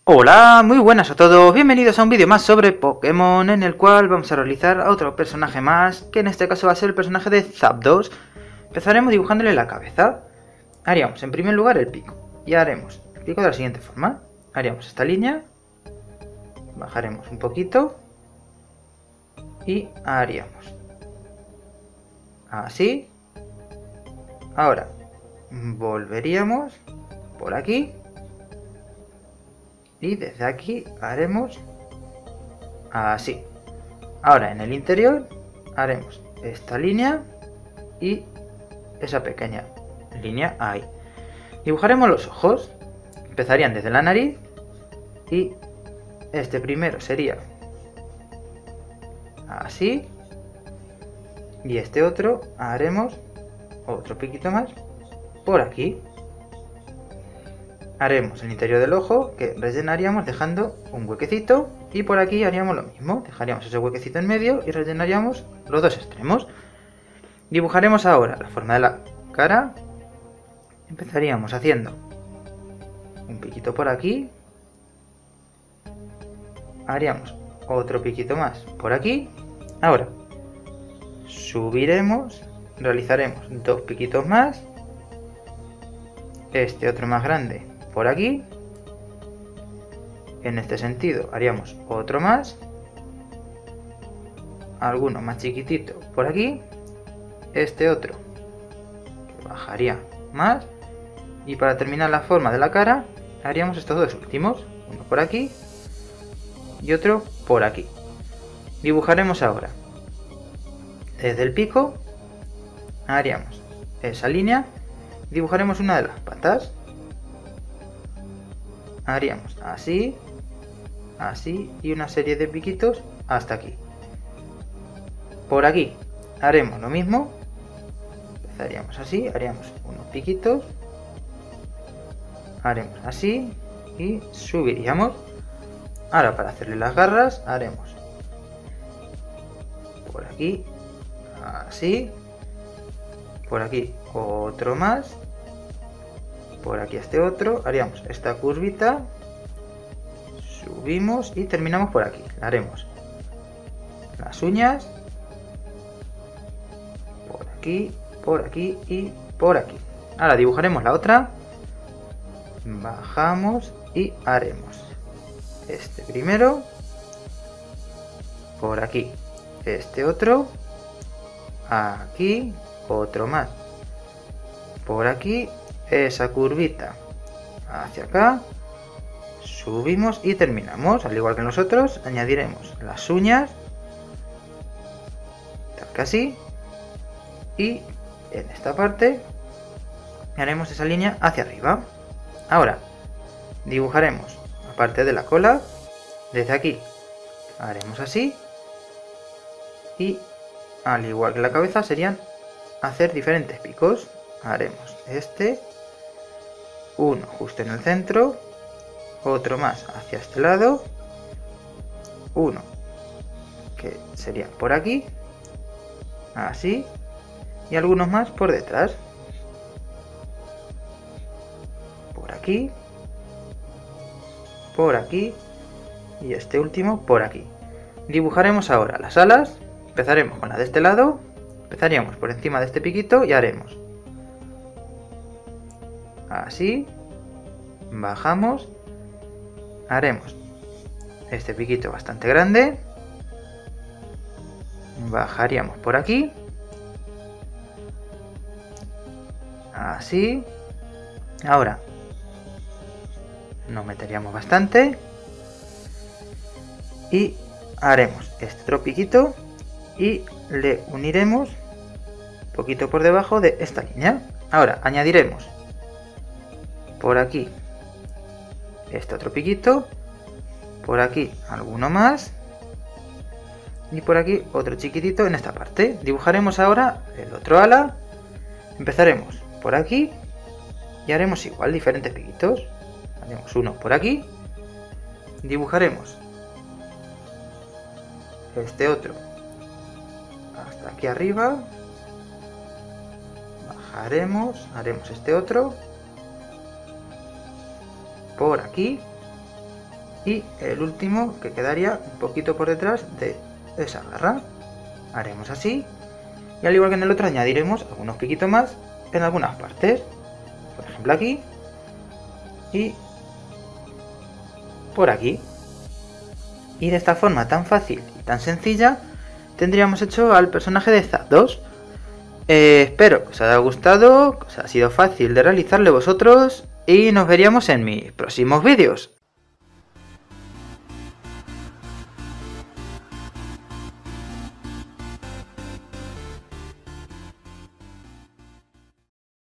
Hola, muy buenas a todos, bienvenidos a un vídeo más sobre Pokémon, en el cual vamos a realizar a otro personaje más, que en este caso va a ser el personaje de Zapdos. Empezaremos dibujándole la cabeza. Haríamos en primer lugar el pico, y haremos el pico de la siguiente forma. Haríamos esta línea, bajaremos un poquito, y haríamos así. Ahora, volveríamos por aquí. Y desde aquí haremos así. Ahora en el interior haremos esta línea y esa pequeña línea ahí. Dibujaremos los ojos. Empezarían desde la nariz y este primero sería así. Y este otro haremos otro piquito más por aquí. Haremos el interior del ojo, que rellenaríamos dejando un huequecito, y por aquí haríamos lo mismo, dejaríamos ese huequecito en medio y rellenaríamos los dos extremos. Dibujaremos ahora la forma de la cara. Empezaríamos haciendo un piquito por aquí, haríamos otro piquito más por aquí. Ahora subiremos, realizaremos dos piquitos más, este otro más grande por aquí. En este sentido haríamos otro más, alguno más chiquitito por aquí, este otro que bajaría más, y para terminar la forma de la cara haríamos estos dos últimos, uno por aquí y otro por aquí. Dibujaremos ahora desde el pico, haríamos esa línea, dibujaremos una de las patas. Haríamos así, así y una serie de piquitos hasta aquí. Por aquí haremos lo mismo. Empezaríamos así, haríamos unos piquitos. Haremos así y subiríamos. Ahora para hacerle las garras haremos por aquí, así. Por aquí otro más. Por aquí este otro, haríamos esta curvita, subimos y terminamos por aquí. Haremos las uñas, por aquí y por aquí. Ahora dibujaremos la otra, bajamos y haremos este primero, por aquí este otro, aquí otro más, por aquí esa curvita hacia acá, subimos y terminamos. Al igual que nosotros, añadiremos las uñas, tal que así, y en esta parte haremos esa línea hacia arriba. Ahora dibujaremos la parte de la cola, desde aquí haremos así, y al igual que la cabeza serían hacer diferentes picos. Haremos este, uno justo en el centro, otro más hacia este lado, uno que sería por aquí, así, y algunos más por detrás, por aquí y este último por aquí. Dibujaremos ahora las alas. Empezaremos con la de este lado, empezaríamos por encima de este piquito y haremos así, bajamos, haremos este piquito bastante grande, bajaríamos por aquí, así. Ahora nos meteríamos bastante y haremos este otro piquito y le uniremos un poquito por debajo de esta línea. Ahora añadiremos por aquí este otro piquito, por aquí alguno más y por aquí otro chiquitito en esta parte. Dibujaremos ahora el otro ala. Empezaremos por aquí y haremos igual diferentes piquitos. Haremos uno por aquí, dibujaremos este otro hasta aquí arriba, bajaremos, haremos este otro por aquí y el último que quedaría un poquito por detrás de esa garra. Haremos así y al igual que en el otro añadiremos algunos piquitos más en algunas partes, por ejemplo aquí y por aquí. Y de esta forma tan fácil y tan sencilla tendríamos hecho al personaje de Zapdos. Espero que os haya gustado, que os haya sido fácil de realizarle vosotros y nos veríamos en mis próximos vídeos.